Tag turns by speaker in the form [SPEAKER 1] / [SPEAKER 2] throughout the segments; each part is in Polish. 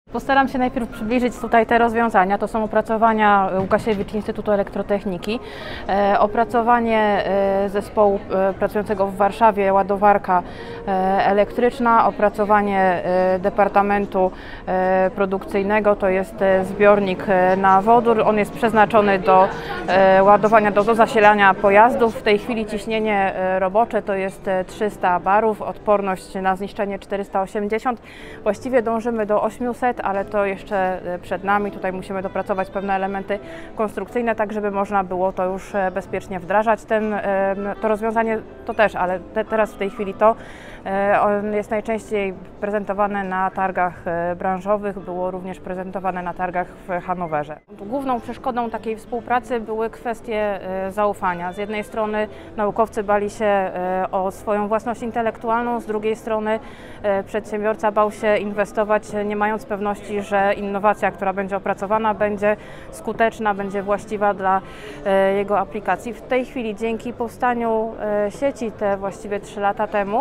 [SPEAKER 1] Postaram się najpierw przybliżyć tutaj te rozwiązania. To są opracowania Łukasiewicz Instytutu Elektrotechniki, opracowanie zespołu pracującego w Warszawie, ładowarka elektryczna, opracowanie departamentu produkcyjnego, to jest zbiornik na wodór. On jest przeznaczony do ładowania, do zasilania pojazdów. W tej chwili ciśnienie robocze to jest 300 barów, odporność na zniszczenie 480. Właściwie dążymy do 800, ale to jeszcze przed nami. Tutaj musimy dopracować pewne elementy konstrukcyjne, tak żeby można było to już bezpiecznie wdrażać. To rozwiązanie to też, ale teraz w tej chwili on jest najczęściej prezentowane na targach branżowych, było również prezentowane na targach w Hanowerze. Główną przeszkodą takiej współpracy były kwestie zaufania. Z jednej strony naukowcy bali się o swoją własność intelektualną, z drugiej strony przedsiębiorca bał się inwestować, nie mając pewności, że innowacja, która będzie opracowana, będzie skuteczna, będzie właściwa dla jego aplikacji. W tej chwili dzięki powstaniu sieci, te właściwie 3 lata temu,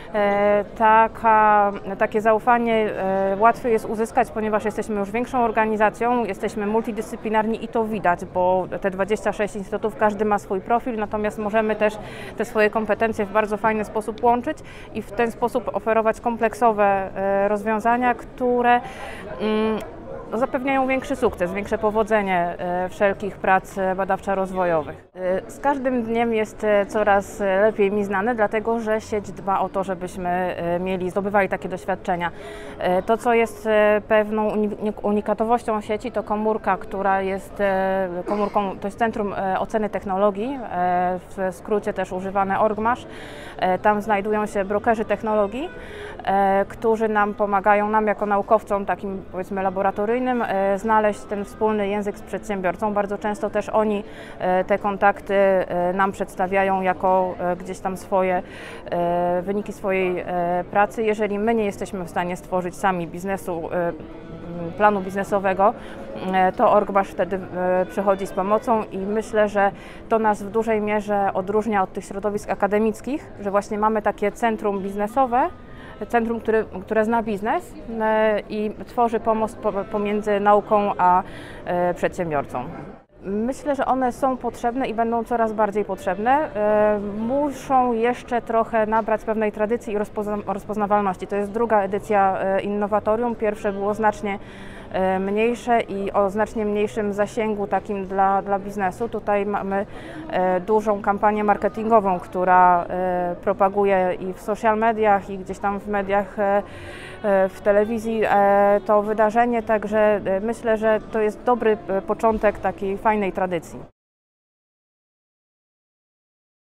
[SPEAKER 1] takie zaufanie łatwiej jest uzyskać, ponieważ jesteśmy już większą organizacją, jesteśmy multidyscyplinarni i to widać, bo te 26 instytutów, każdy ma swój profil, natomiast możemy też te swoje kompetencje w bardzo fajny sposób łączyć i w ten sposób oferować kompleksowe rozwiązania, które zapewniają większy sukces, większe powodzenie wszelkich prac badawczo-rozwojowych. Z każdym dniem jest coraz lepiej mi znane, dlatego że sieć dba o to, żebyśmy zdobywali takie doświadczenia. To, co jest pewną unikatowością sieci, to komórka, która jest komórką, to jest Centrum Oceny Technologii, w skrócie też używane ORGMASZ. Tam znajdują się brokerzy technologii, którzy nam pomagają, nam jako naukowcom, takim powiedzmy laboratoryjnym, znaleźć ten wspólny język z przedsiębiorcą. Bardzo często też oni te kontakty nam przedstawiają jako gdzieś tam wyniki swojej pracy. Jeżeli my nie jesteśmy w stanie stworzyć sami planu biznesowego, to ORGMASZ wtedy przychodzi z pomocą i myślę, że to nas w dużej mierze odróżnia od tych środowisk akademickich, że właśnie mamy takie centrum biznesowe, centrum, które zna biznes i tworzy pomost pomiędzy nauką a przedsiębiorcą. Myślę, że one są potrzebne i będą coraz bardziej potrzebne. Muszą jeszcze trochę nabrać pewnej tradycji i rozpoznawalności. To jest druga edycja Innowatorium. Pierwsze było znacznie mniejsze i o znacznie mniejszym zasięgu takim dla biznesu. Tutaj mamy dużą kampanię marketingową, która propaguje i w social mediach, i gdzieś tam w mediach, w telewizji to wydarzenie, także myślę, że to jest dobry początek takiej fajnej tradycji.